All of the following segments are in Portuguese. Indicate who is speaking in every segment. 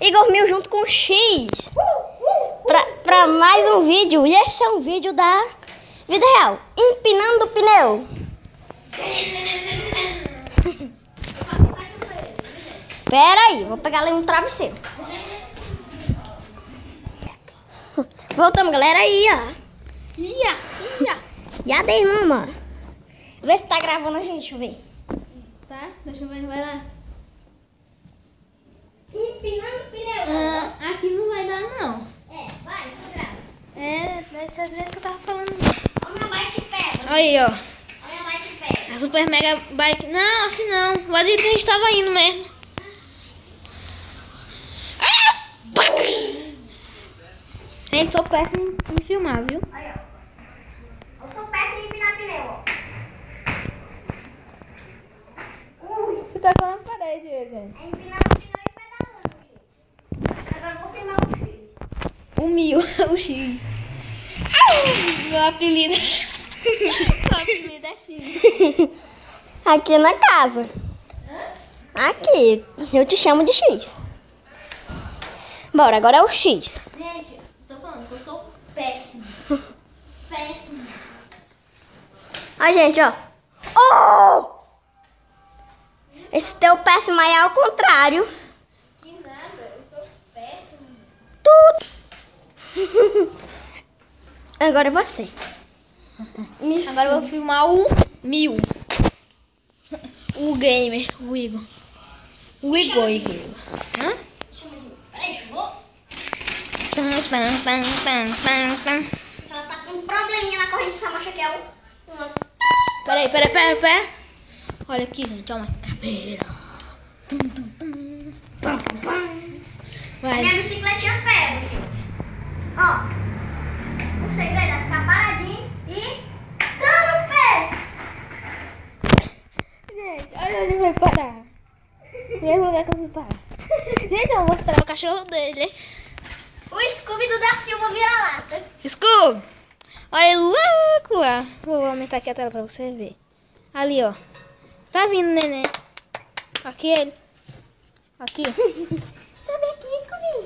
Speaker 1: Igor Mil junto com o X pra mais um vídeo. E esse é um vídeo da vida real, empinando o pneu. Pera aí, vou pegar ali um travesseiro. Voltamos, galera, aí, ó. E a daí, mama? Vê se tá gravando a gente, deixa eu ver.
Speaker 2: Tá, deixa eu ver, vai lá.
Speaker 1: Empinando o pneu.
Speaker 2: Aqui não vai dar, não.
Speaker 1: Vai, grava.
Speaker 2: Desse jeito que eu tava falando.
Speaker 1: Olha minha bike pega.
Speaker 2: Olha aí, ó.
Speaker 1: Olha minha bike pega.
Speaker 2: A Super Mega Bike. Não, assim não. O jeito que a gente tava indo mesmo. Gente, sou péssimo em filmar, viu?
Speaker 1: Aí, ó. Eu sou péssimo em empinar pneu, ó.
Speaker 2: Você tá com a parede, gente.
Speaker 1: É empinar o pneu e pedalando, gente. Agora eu vou filmar o X.
Speaker 2: O Mil, o X. Meu apelido. Meu apelido é X.
Speaker 1: Aqui na casa. Aqui, eu te chamo de X. Bora, agora é o X.
Speaker 2: Gente, tô falando que eu sou péssimo. Péssimo.
Speaker 1: Ó, gente, ó. Oh! Esse teu péssimo aí é ao contrário.
Speaker 2: Que nada, eu sou péssimo.
Speaker 1: Tudo. Agora é você.
Speaker 2: Agora eu vou filmar o Mil. O gamer, o Igor. O Igor. Hã?
Speaker 1: Peraí, chegou?
Speaker 2: Tan.
Speaker 1: Ela tá com um probleminha na corrente dessa marcha que é o...
Speaker 2: Pera. Olha aqui, gente, olha uma caveira. Vai.
Speaker 1: Minha bicicletinha pega, gente. Ó. O segredo é ficar paradinho e dando pé.
Speaker 2: Gente, olha onde vai parar. O mesmo lugar que eu vou parar. Gente, eu vou mostrar o cachorro dele.
Speaker 1: O Scooby-Doo da Silva vira-lata.
Speaker 2: Scooby! Olha ele louco lá. Vou aumentar aqui a tela pra você ver. Ali, ó. Tá vindo, neném. Aqui ele. Aqui.
Speaker 1: Sobe aqui comigo.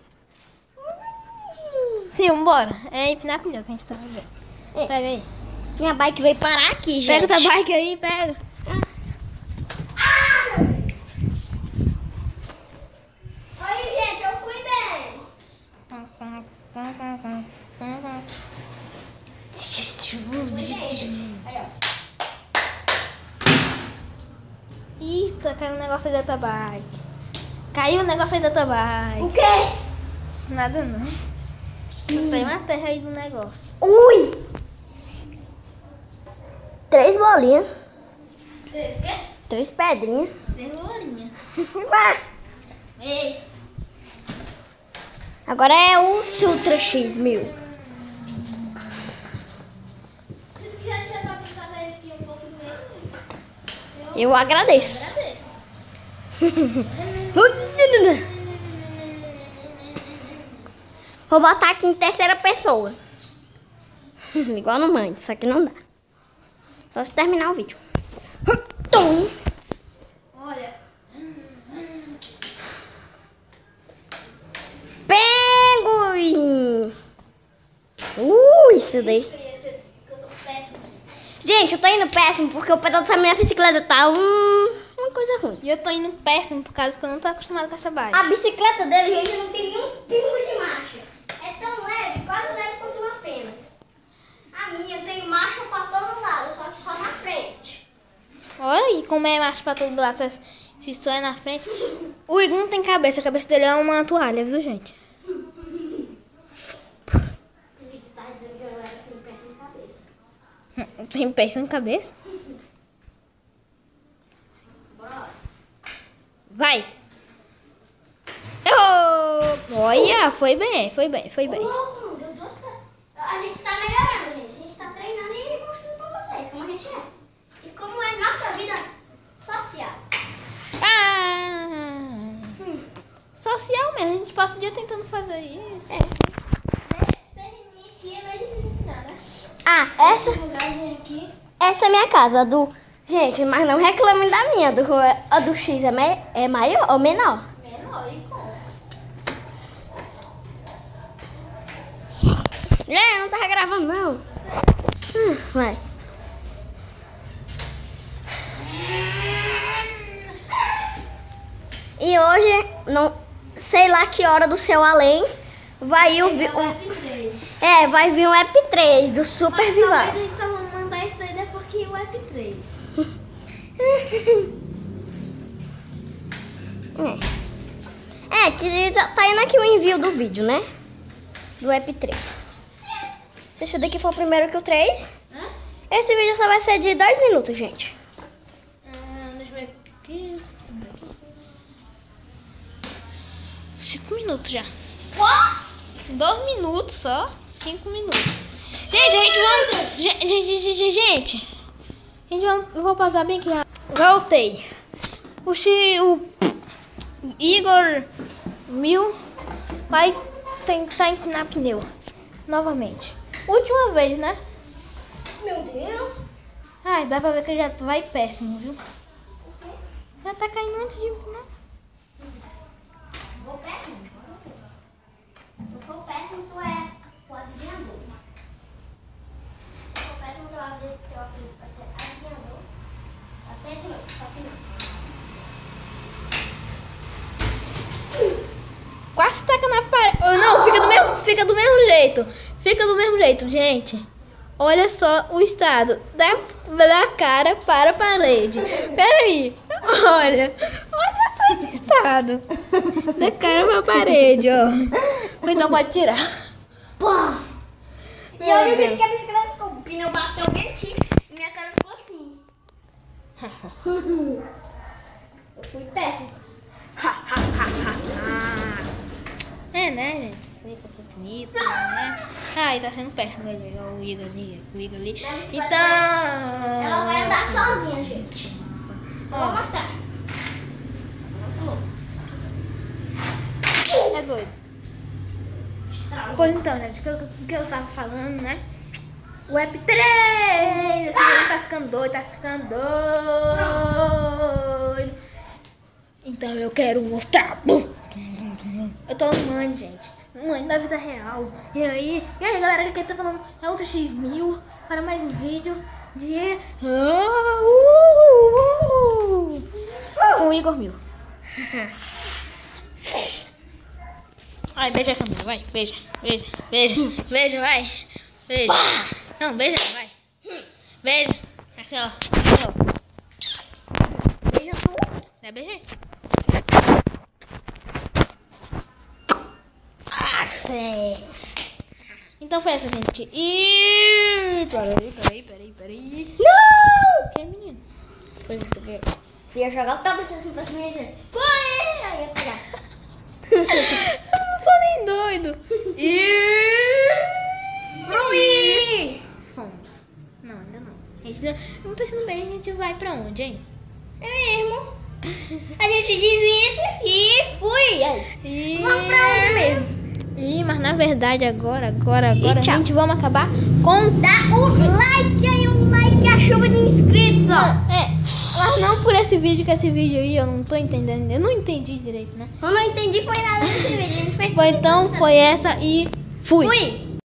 Speaker 2: Sim, vambora. É empinar pneu que a gente tá vendo.
Speaker 1: É.
Speaker 2: Pega aí.
Speaker 1: Minha bike veio parar aqui, gente.
Speaker 2: Pega o tua bike aí, pega.
Speaker 1: Oi, gente, eu fui bem. Aí, ó.
Speaker 2: Ih, caiu um negócio aí da tua bike. Caiu um negócio aí da tua bike.
Speaker 1: O quê?
Speaker 2: Nada não. Saiu uma terra aí do negócio.
Speaker 1: Ui! 3 bolinhas.
Speaker 2: O quê?
Speaker 1: 3 pedrinhas.
Speaker 2: Tem lourinha.
Speaker 1: Vá.
Speaker 2: Ei.
Speaker 1: Agora é o Sutra X1000.
Speaker 2: Se tu quiser tirar tua piscada aí aqui um pouco do meio,
Speaker 1: Eu agradeço.
Speaker 2: agradeço.
Speaker 1: Vou botar aqui em terceira pessoa. Igual no Mãe, só que não dá. Só se terminar o vídeo. Tum.
Speaker 2: Olha.
Speaker 1: Penguin. Isso daí.
Speaker 2: Eu sou péssima.
Speaker 1: Gente, eu tô indo péssimo porque o pedal da minha bicicleta tá uma coisa ruim.
Speaker 2: E eu tô indo péssimo por causa que eu não tô acostumada com essa bike.
Speaker 1: A bicicleta dele, gente, não tem nenhum pingo de marcha. É tão leve, quase leve quanto uma pena. A minha tem marcha pra todo lado, só que só na frente.
Speaker 2: Olha aí como é marcha pra todo lado. Se só é na frente. O Igor não tem cabeça. A cabeça dele é uma toalha, viu, gente?
Speaker 1: Você tá dizendo que eu era sem pé sem cabeça.
Speaker 2: Tem pé sem cabeça?
Speaker 1: Bora.
Speaker 2: Vai! Errou! Olha, foi bem.
Speaker 1: Louco, não deu 2 pés. A gente tá melhorando, gente. A gente tá treinando e mostrando pra vocês como a gente é. E como é nossa vida social.
Speaker 2: Social mesmo. A gente passa o dia tentando fazer isso.
Speaker 1: É.
Speaker 2: Esse terreninho aqui é meio difícil de ensinar, né?
Speaker 1: Ah,
Speaker 2: Esse lugarzinho aqui.
Speaker 1: essa é minha casa, do... Gente, mas não reclame da minha, a do X é maior ou menor?
Speaker 2: Menor e com.
Speaker 1: Não tava gravando, não. Vai. E hoje, não sei lá que hora do céu além, vai vir vai vir um App 3 do Super Vival.
Speaker 2: Mas a gente só vai mandar isso daí depois que o App 3.
Speaker 1: Que já tá indo aqui o envio do vídeo, né? Do App 3. Se esse daqui for primeiro que o 3, esse vídeo só vai ser de 2 minutos, gente.
Speaker 2: Deixa eu ver aqui. 5 minutos já. 2 minutos só. 5 minutos. Gente, eu vou passar bem aqui. Voltei. O Igor 1000 vai tentar empinar pneu novamente. Última vez, né?
Speaker 1: Meu Deus.
Speaker 2: Ai, dá pra ver que já vai péssimo, viu? Já tá caindo antes de empinar.
Speaker 1: Vou péssimo. Se for péssimo, tu adivinhador. Se for péssimo, teu apelido vai ser adivinhador. Até de novo, só que não.
Speaker 2: Quase taca na parede. Não, fica do mesmo jeito. Fica do mesmo jeito, gente. Olha só o estado da cara para a parede. Pera aí. Olha só esse estado. Da cara para a parede, ó. Então pode tirar.
Speaker 1: Pô! E olha o jeito que a bicicleta ficou. O pneu bateu bem aqui e minha cara ficou assim. Eu fui péssimo.
Speaker 2: Né, gente? Sei que foi bonito, né? Ai, tá sendo péssimo ali. O Igor ali. Então...
Speaker 1: Ela vai andar sozinha, gente. Só vou mostrar.
Speaker 2: É doido. Pois então, gente, o que eu tava falando, né? O App 3! Esse jogo tá ficando doido, Então eu quero mostrar. Eu tô mãe, gente. Mãe da vida real. E aí, galera, que tá falando é Ultra X1000 para mais um vídeo de o Igor 1000. Ai, beija a câmera, vai. Beija, vai. Beija. Não, beija, vai. Beija. Assim, ó. Beija tu. Dá beijar. Então foi essa, gente. E... Peraí.
Speaker 1: Não!
Speaker 2: Que é, menino?
Speaker 1: Foi porque eu ia jogar o tablet assim pra cima e gente. Foi! Aí ia pegar.
Speaker 2: Eu não sou nem doido. Fomos. Não, ainda não. A gente não pensando bem, a gente vai pra onde, hein?
Speaker 1: É mesmo. A gente diz isso e fui. Aí. Vamos pra onde mesmo?
Speaker 2: Mas na verdade agora a gente vamos acabar com...
Speaker 1: Dá o like aí, um like e a chuva de inscritos, ó.
Speaker 2: Mas não por esse vídeo, que esse vídeo aí eu não tô entendendo. Eu não entendi direito, né?
Speaker 1: Eu não entendi, foi nada desse vídeo. A gente fez
Speaker 2: Então foi essa e fui.